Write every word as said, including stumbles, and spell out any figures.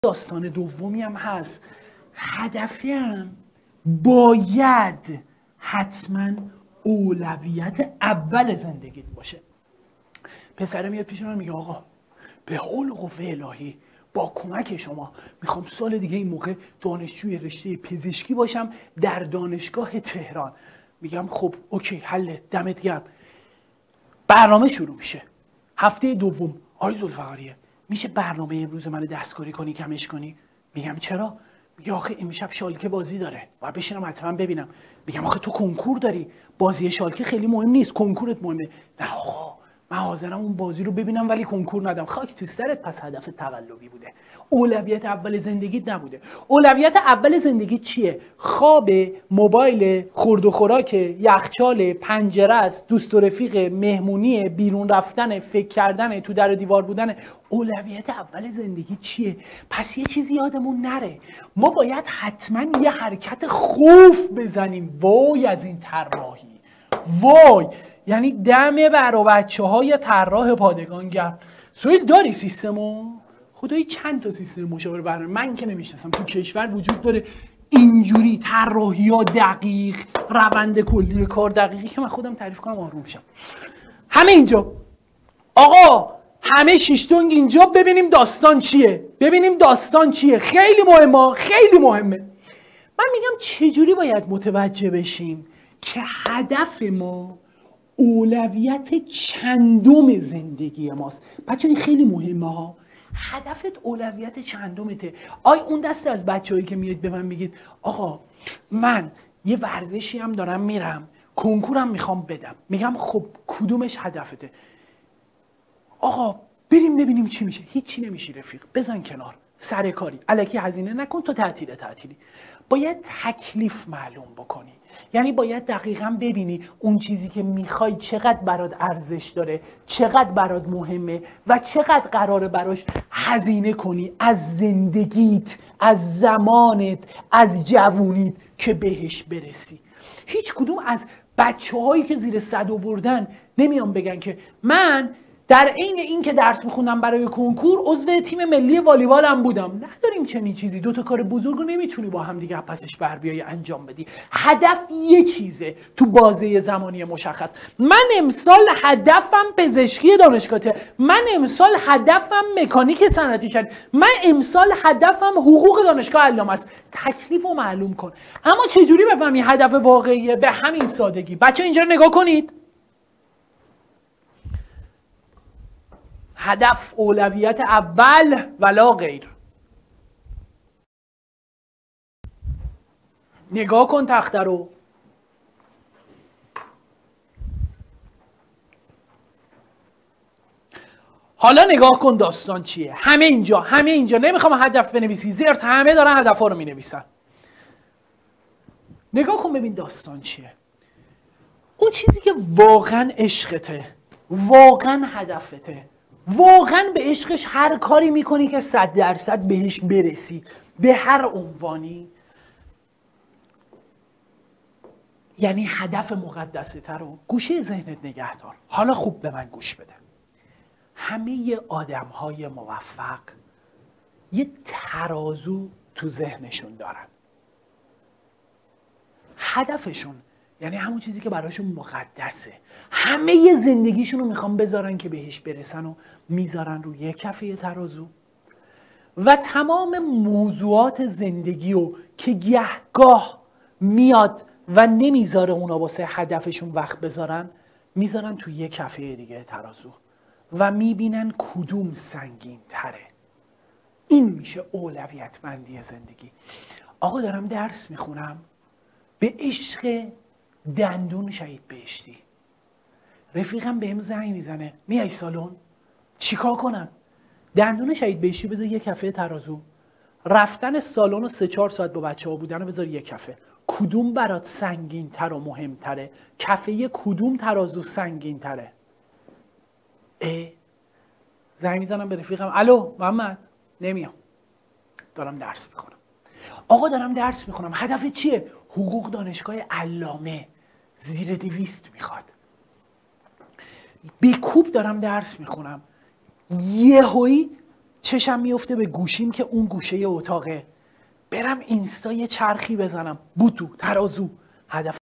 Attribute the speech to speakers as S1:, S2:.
S1: داستان دومی هم هست. هدفم باید حتما اولویت اول زندگیت باشه. پسره میاد پیش من میگه آقا به حول و قوه الهی با کمک شما میخوام سال دیگه این موقع دانشجوی رشته پزشکی باشم در دانشگاه تهران. میگم خب اوکی حله، دمت گرم. برنامه شروع میشه. هفته دوم آقای ذوالفقاریه میشه برنامه امروز منو دستکاری کنی کمش کنی؟ میگم چرا؟ میگه آخه امشب شالکه بازی داره و بشینم حتما ببینم. میگم آخه تو کنکور داری، بازی شالکه خیلی مهم نیست، کنکورت مهمه. نه آقا من حاضرم اون بازی رو ببینم ولی کنکور ندم. خاک تو سرت، پس هدف تقلبی بوده، اولویت اول زندگیت نبوده. اولویت اول زندگیت چیه؟ خواب، موبایل، خورد و خوراک، یخچال، پنجره است، دوست و رفیق، مهمونی، بیرون رفتن، فکر کردن، تو در و دیوار بودن. اولویت اول زندگی چیه؟ پس یه چیزی یادمون نره، ما باید حتما یه حرکت خوف بزنیم. وای از این طراحی، وای، یعنی دم برا بچه های طراح پادگان گرم. سویل داری سیستمو؟ خدایی چند تا سیستم مشاوره برنامه من که نمیشناسم تو کشور وجود داره اینجوری طراحی ها دقیق، روند کلی کار دقیقی که من خودم تعریف کنم آروم شم. همه اینجا آقا، همه شیشتونگ اینجا، ببینیم داستان چیه، ببینیم داستان چیه. خیلی مهمه، خیلی مهمه. من میگم چجوری باید متوجه بشیم که هدف ما اولویت چندم زندگی ماست. بچه این خیلی مهمه ها. هدفت اولویت چندمته. آی اون دست از بچه‌هایی که میاد به من میگید آقا من یه ورزشی هم دارم میرم، کنکورم میخوام بدم. میگم خب کدومش هدفته؟ آقا بریم ببینیم چی میشه. هیچی نمیشی رفیق، بزن کنار، سر کاری، الکی هزینه نکن، تو تعطیل تعطیلی. باید تکلیف معلوم بکنی، یعنی باید دقیقاً ببینی اون چیزی که میخوای چقدر برات ارزش داره، چقدر برات مهمه و چقدر قراره براش هزینه کنی از زندگیت، از زمانت، از جوونیت که بهش برسی. هیچ کدوم از بچه هایی که زیر صد آوردن نمیان بگن که من در عین این که درس میخوندم برای کنکور عضو تیم ملی والیبالم بودم. نداریم چنین چیزی. دو تا کار بزرگ رو نمیتونی با هم دیگه پسش بر بیای انجام بدی. هدف یه چیزه تو بازه زمانی مشخص. من امسال هدفم پزشکی دانشگاهه، من امسال هدفم مکانیک صنعتی شد، من امسال هدفم حقوق دانشگاه علامه است. تکلیف رو معلوم کن. اما چجوری بفهمی هدف واقعیه؟ به همین سادگی. بچه اینجا رو نگاه کنید. هدف اولویت اول ولا غیر. نگاه کن تخته رو. حالا نگاه کن داستان چیه. همه اینجا، همه اینجا نمیخوام هدف بنویسی، زرت همه دارن هدفها رو مینویسن. نگاه کن ببین داستان چیه. اون چیزی که واقعا عشقته، واقعا هدفته، واقعا به عشقش هر کاری میکنی که صد درصد بهش برسی به هر عنوانی، یعنی هدف مقدسه تر رو گوشه ذهنت نگه دار. حالا خوب به من گوش بده. همه آدم های موفق یه ترازو تو ذهنشون دارن. هدفشون یعنی همون چیزی که براشون مقدسه، همه زندگیشون رو میخوان بذارن که بهش برسن و میذارن روی یک کفه ترازو و تمام موضوعات زندگی رو که گهگاه میاد و نمیذاره اونا واسه هدفشون وقت بذارن میذارن توی یک کفه دیگه ترازو و میبینن کدوم سنگین تره. این میشه اولویت بندی زندگی. آقا دارم درس میخونم به عشق دندون شهید بهشتی، رفیقم بهم زنگ میزنه میای سالن؟ چیکار کنم؟ دندون شهید بهشتی بذار یک کفه ترازو، رفتن سالن و سه چهار ساعت با بچه ها بودن بذار یک کفه. کدوم برات سنگین تر و مهم تره؟ کفه کدوم ترازو سنگین تره؟ اه زنگ میزنم به رفیقم، الو محمد، نمیام دارم درس میخونم. آقا دارم درس میخونم، هدف چیه؟ حقوق دانشگاه علامه، زیر دویست میخواد. به کوب دارم درس میخونم، یهویی چشم میفته به گوشیم که اون گوشه اتاقه، برم اینستا یه چرخی بزنم، بوتو ترازو، هدف